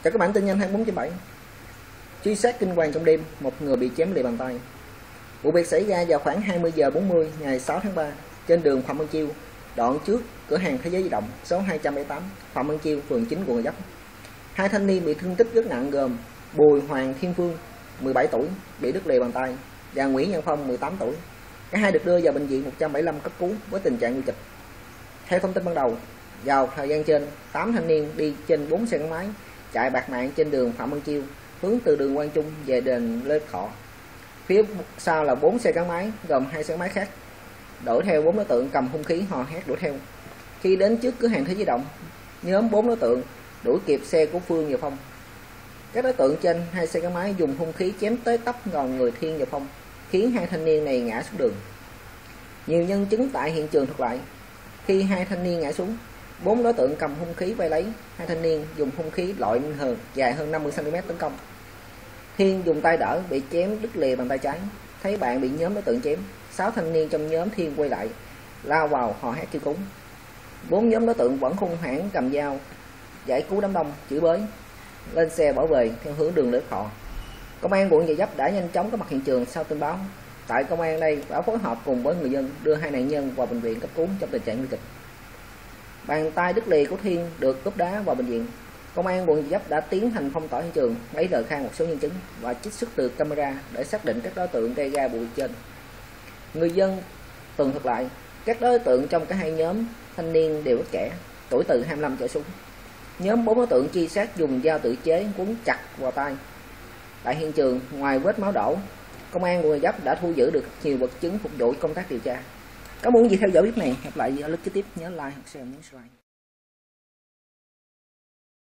Chào các bạn, tin nhanh 24/7. Truy sát kinh hoàng trong đêm, một người bị chém lìa bàn tay. Vụ việc xảy ra vào khoảng 20 giờ 40 ngày 6 tháng 3 trên đường Phạm Văn Chiêu, đoạn trước cửa hàng Thế giới di động số 278, Phạm Văn Chiêu, phường 9, quận Gò Vấp. Hai thanh niên bị thương tích rất nặng gồm Bùi Hoàng Thiên Phương, 17 tuổi, bị đứt lìa bàn tay, và Nguyễn Văn Phong, 18 tuổi. Cả hai được đưa vào bệnh viện 175 cấp cứu với tình trạng nguy kịch. Theo thông tin ban đầu, vào thời gian trên, 8 thanh niên đi trên 4 xe gắn máy chạy bạt mạng trên đường Phạm Văn Chiêu, hướng từ đường Quang Trung về đền Lê Thọ. Phía sau là 4 xe gắn máy gồm 2 xe gắn máy khác, đuổi theo 4 đối tượng cầm hung khí hò hét đuổi theo. Khi đến trước cửa hàng Thế giới di động, nhóm 4 đối tượng đuổi kịp xe của Phương và Phong. Các đối tượng trên 2 xe gắn máy dùng hung khí chém tới tấp vào người Thiên và Phong, khiến hai thanh niên này ngã xuống đường. Nhiều nhân chứng tại hiện trường thuật lại, khi hai thanh niên ngã xuống, 4 đối tượng cầm hung khí vây lấy hai thanh niên, dùng hung khí loại hờn dài hơn 50 cm tấn công. Thiên dùng tay đỡ, bị chém đứt lìa bàn tay trái. Thấy bạn bị nhóm đối tượng chém, 6 thanh niên trong nhóm Thiên quay lại, lao vào hò hét kêu cứu. 4 nhóm đối tượng vẫn hung hãn cầm dao giải cứu đám đông, chửi bới, lên xe bảo vệ theo hướng đường Lê Thọ. Công an quận Gò Vấp đã nhanh chóng có mặt hiện trường sau tin báo. Tại công an đây đã phối hợp cùng với người dân đưa hai nạn nhân vào bệnh viện cấp cứu trong tình trạng nguy kịch. Bàn tay đứt lìa của Thiên được cúp đá vào bệnh viện. Công an quận Gò Vấp đã tiến hành phong tỏa hiện trường, lấy lời khai một số nhân chứng và trích xuất từ camera để xác định các đối tượng gây ra vụ việc trên. Người dân tường thuật lại, các đối tượng trong cả hai nhóm thanh niên đều rất trẻ, tuổi từ 25 trở xuống. Nhóm 4 đối tượng truy sát dùng dao tự chế quấn chặt vào tay. Tại hiện trường, ngoài vết máu đổ, công an quận Gò Vấp đã thu giữ được nhiều vật chứng phục vụ công tác điều tra. Có muốn gì theo dõi clip này, hẹn lại ở clip kế tiếp, nhớ like hoặc share, nhấn subscribe.